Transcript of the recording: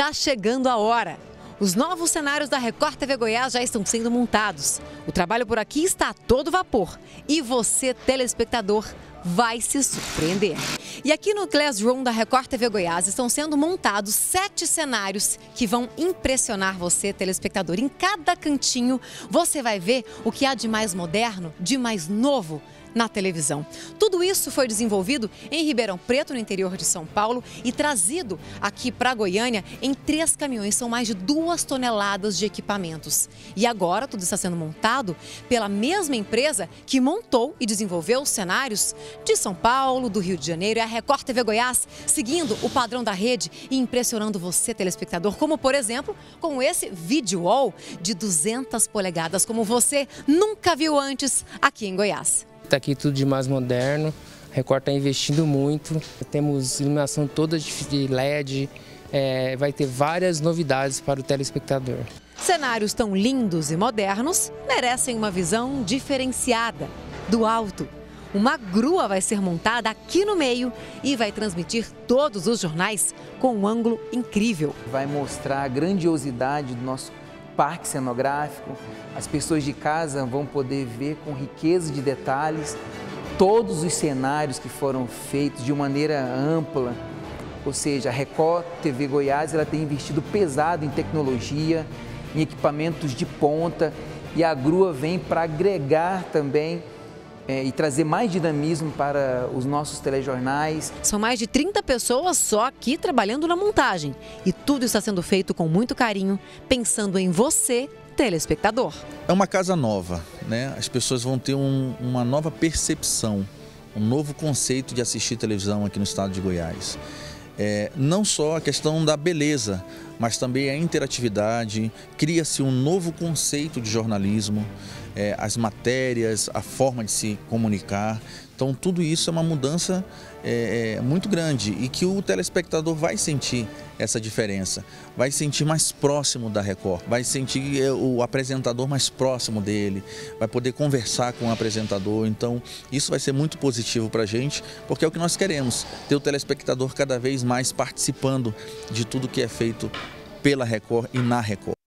Tá chegando a hora. Os novos cenários da Record TV Goiás já estão sendo montados. O trabalho por aqui está a todo vapor. E você, telespectador, vai se surpreender. E aqui no Classroom da Record TV Goiás estão sendo montados 7 cenários que vão impressionar você, telespectador. Em cada cantinho você vai ver o que há de mais moderno, de mais novo na televisão. Tudo isso foi desenvolvido em Ribeirão Preto, no interior de São Paulo, e trazido aqui para Goiânia em 3 caminhões. São mais de 2 toneladas de equipamentos. E agora tudo está sendo montado pela mesma empresa que montou e desenvolveu os cenários de São Paulo, do Rio de Janeiro. É a Record TV Goiás, seguindo o padrão da rede e impressionando você, telespectador, como por exemplo, com esse video wall de 200 polegadas, como você nunca viu antes aqui em Goiás. Está aqui tudo de mais moderno, a Record está investindo muito, temos iluminação toda de LED, vai ter várias novidades para o telespectador. Cenários tão lindos e modernos merecem uma visão diferenciada, do alto. Uma grua vai ser montada aqui no meio e vai transmitir todos os jornais com um ângulo incrível. Vai mostrar a grandiosidade do nosso parque cenográfico, as pessoas de casa vão poder ver com riqueza de detalhes todos os cenários que foram feitos de maneira ampla. Ou seja, a Record TV Goiás ela tem investido pesado em tecnologia, em equipamentos de ponta, e a grua vem para agregar também e trazer mais dinamismo para os nossos telejornais. São mais de 30 pessoas só aqui trabalhando na montagem. E tudo está sendo feito com muito carinho, pensando em você, telespectador. É uma casa nova, né? As pessoas vão ter uma nova percepção, um novo conceito de assistir televisão aqui no estado de Goiás. Não só a questão da beleza, mas também a interatividade, cria-se um novo conceito de jornalismo, as matérias, a forma de se comunicar. Então tudo isso é uma mudança muito grande e que o telespectador vai sentir essa diferença, vai sentir mais próximo da Record, vai sentir o apresentador mais próximo dele, vai poder conversar com o apresentador. Então isso vai ser muito positivo para a gente, porque é o que nós queremos, ter o telespectador cada vez mais participando de tudo que é feito pela Record e na Record.